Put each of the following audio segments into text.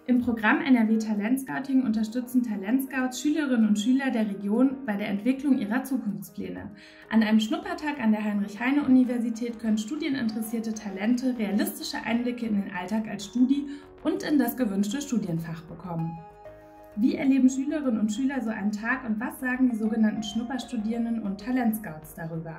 Im Programm NRW Talentscouting unterstützen Talentscouts Schülerinnen und Schüler der Region bei der Entwicklung ihrer Zukunftspläne. An einem Schnuppertag an der Heinrich-Heine-Universität können studieninteressierte Talente realistische Einblicke in den Alltag als Studi und in das gewünschte Studienfach bekommen. Wie erleben Schülerinnen und Schüler so einen Tag und was sagen die sogenannten Schnupperstudierenden und Talentscouts darüber?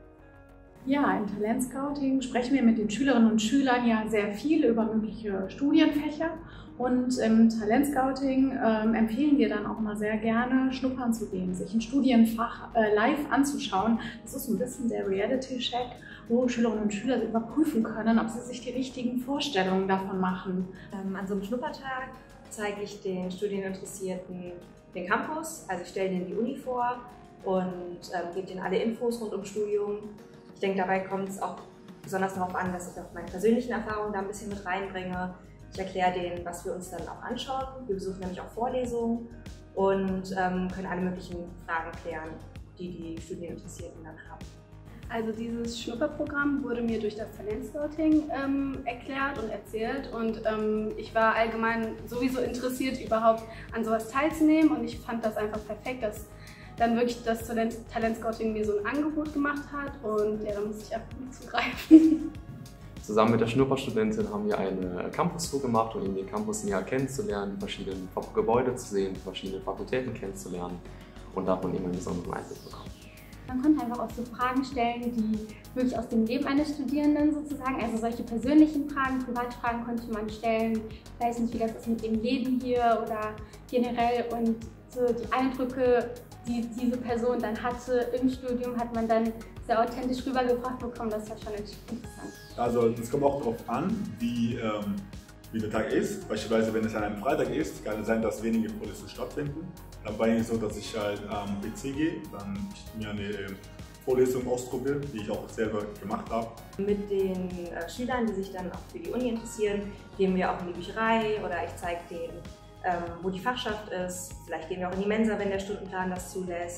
Ja, im Talentscouting sprechen wir mit den Schülerinnen und Schülern ja sehr viel über mögliche Studienfächer und im Talentscouting empfehlen wir dann auch mal sehr gerne, schnuppern zu gehen, sich ein Studienfach live anzuschauen. Das ist so ein bisschen der Reality-Check, wo Schülerinnen und Schüler überprüfen können, ob sie sich die richtigen Vorstellungen davon machen. An so einem Schnuppertag zeige ich den Studieninteressierten den Campus, also ich stelle denen die Uni vor und gebe denen alle Infos rund ums Studium. Ich denke, dabei kommt es auch besonders darauf an, dass ich auch meine persönlichen Erfahrungen da ein bisschen mit reinbringe. Ich erkläre denen, was wir uns dann auch anschauen. Wir besuchen nämlich auch Vorlesungen und können alle möglichen Fragen klären, die die Studieninteressierten dann haben. Also dieses Schnupperprogramm wurde mir durch das Talentscouting erklärt und erzählt und ich war allgemein sowieso interessiert, überhaupt an sowas teilzunehmen und ich fand das einfach perfekt, dass dann wirklich das Talentscouting mir so ein Angebot gemacht hat und ja, da musste ich einfach mit zugreifen. Zusammen mit der Schnupperstudentin haben wir eine Campus-Tour gemacht, um den Campus näher kennenzulernen, die verschiedenen Gebäude zu sehen, die verschiedenen Fakultäten kennenzulernen und davon eben einen besonderen Einblick bekommen. Man konnte einfach auch so Fragen stellen, die wirklich aus dem Leben eines Studierenden sozusagen, also solche persönlichen Fragen, Privatfragen konnte man stellen. Ich weiß nicht, wie das ist mit dem Leben hier oder generell und so die Eindrücke, die diese Person dann hatte im Studium, hat man dann sehr authentisch rübergebracht bekommen. Das war schon interessant. Also es kommt auch darauf an, wie der Tag ist. Beispielsweise, wenn es an einem Freitag ist, kann es sein, dass wenige Vorlesungen stattfinden. Dann war es so, dass ich halt am PC gehe, dann mir eine Vorlesung ausdrucke, die ich auch selber gemacht habe. Mit den Schülern, die sich dann auch für die Uni interessieren, gehen wir auch in die Bücherei oder ich zeige denen, wo die Fachschaft ist. Vielleicht gehen wir auch in die Mensa, wenn der Stundenplan das zulässt.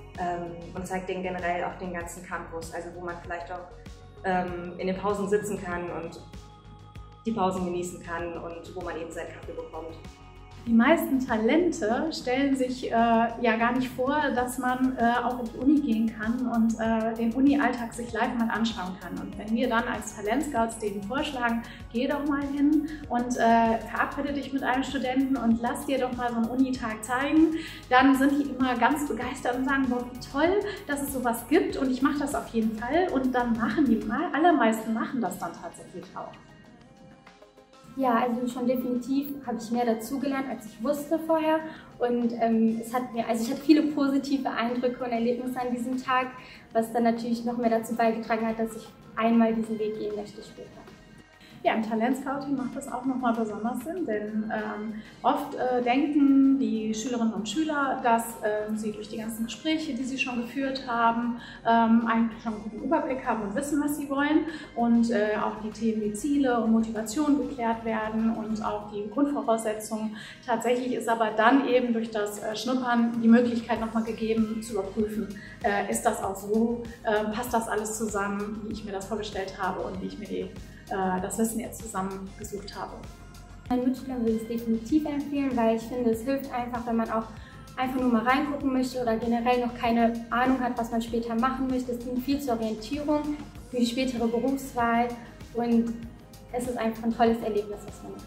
Und zeige denen generell auch den ganzen Campus, also wo man vielleicht auch in den Pausen sitzen kann und die Pausen genießen kann und wo man eben seinen Kaffee bekommt. Die meisten Talente stellen sich ja gar nicht vor, dass man auch in die Uni gehen kann und den Uni-Alltag sich live mal anschauen kann. Und wenn wir dann als Talentscouts denen vorschlagen, geh doch mal hin und verabrede dich mit einem Studenten und lass dir doch mal so einen Unitag zeigen, dann sind die immer ganz begeistert und sagen, boah, wie toll, dass es sowas gibt und ich mache das auf jeden Fall. Und dann machen die allermeisten machen das dann tatsächlich auch. Ja, also schon definitiv habe ich mehr dazugelernt, als ich wusste vorher und ich hatte viele positive Eindrücke und Erlebnisse an diesem Tag, was dann natürlich noch mehr dazu beigetragen hat, dass ich einmal diesen Weg gehen möchte später. Ja, im Talentscouting macht das auch nochmal besonders Sinn, denn oft denken die Schülerinnen und Schüler, dass sie durch die ganzen Gespräche, die sie schon geführt haben, eigentlich schon einen guten Überblick haben und wissen, was sie wollen und auch die Themen wie Ziele und Motivation geklärt werden und auch die Grundvoraussetzungen. Tatsächlich ist aber dann eben durch das Schnuppern die Möglichkeit nochmal gegeben zu überprüfen, ist das auch so, passt das alles zusammen, wie ich mir das vorgestellt habe und wie ich mir das Wissen jetzt zusammengesucht habe. Meinen Mitschülern würde ich es definitiv empfehlen, weil ich finde, es hilft einfach, wenn man auch einfach nur mal reingucken möchte oder generell noch keine Ahnung hat, was man später machen möchte. Es dient viel zur Orientierung für die spätere Berufswahl und es ist einfach ein tolles Erlebnis, was man hat.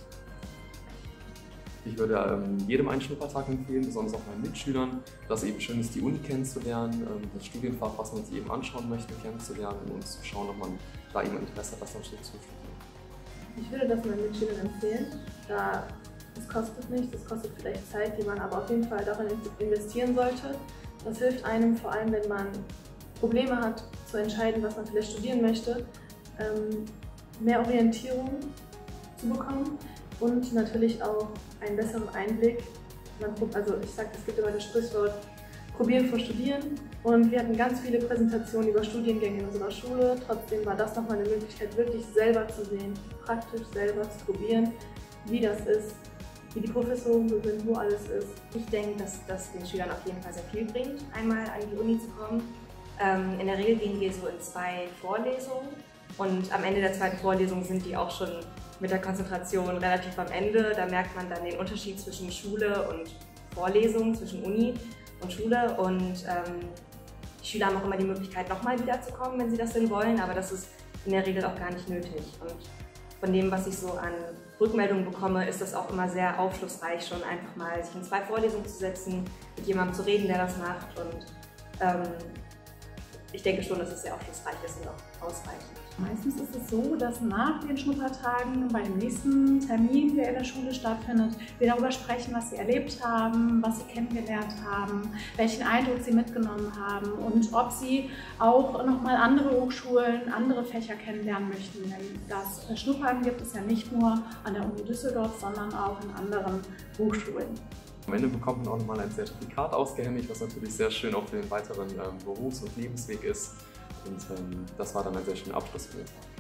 Ich würde jedem einen Schnuppertag empfehlen, besonders auch meinen Mitschülern, dass es eben schön ist, die Uni kennenzulernen, das Studienfach, was man sich eben anschauen möchte, kennenzulernen und zu schauen, ob man da eben Interesse hat, was dann steht zu studieren. Ich würde das meinen Mitschülern empfehlen, da es kostet nichts, es kostet vielleicht Zeit, die man aber auf jeden Fall darin investieren sollte. Das hilft einem, vor allem wenn man Probleme hat, zu entscheiden, was man vielleicht studieren möchte, mehr Orientierung zu bekommen. Und natürlich auch einen besseren Einblick. Also ich sage, es gibt immer das Sprichwort, probieren vor Studieren. Und wir hatten ganz viele Präsentationen über Studiengänge in unserer Schule. Trotzdem war das nochmal eine Möglichkeit, wirklich selber zu sehen, praktisch selber zu probieren, wie das ist, wie die Professoren so sind, wo alles ist. Ich denke, dass das den Schülern auf jeden Fall sehr viel bringt, einmal an die Uni zu kommen. In der Regel gehen wir so in 2 Vorlesungen und am Ende der 2. Vorlesung sind die auch schon mit der Konzentration relativ am Ende. Da merkt man dann den Unterschied zwischen Schule und Vorlesung, zwischen Uni und Schule. Und die Schüler haben auch immer die Möglichkeit, nochmal wiederzukommen, wenn sie das denn wollen, aber das ist in der Regel auch gar nicht nötig. Und von dem, was ich so an Rückmeldungen bekomme, ist das auch immer sehr aufschlussreich, schon einfach mal sich in 2 Vorlesungen zu setzen, mit jemandem zu reden, der das macht. Und ich denke schon, dass es sehr aufschlussreich ist und auch ausreichend. Meistens ist es so, dass nach den Schnuppertagen bei dem nächsten Termin, der in der Schule stattfindet, wir darüber sprechen, was sie erlebt haben, was sie kennengelernt haben, welchen Eindruck sie mitgenommen haben und ob sie auch nochmal andere Hochschulen, andere Fächer kennenlernen möchten. Denn das Schnuppern gibt es ja nicht nur an der Uni Düsseldorf, sondern auch in anderen Hochschulen. Am Ende bekommt man auch nochmal ein Zertifikat ausgehändigt, was natürlich sehr schön auch für den weiteren Berufs- und Lebensweg ist. Und das war dann ein sehr schöner Abschluss für mich.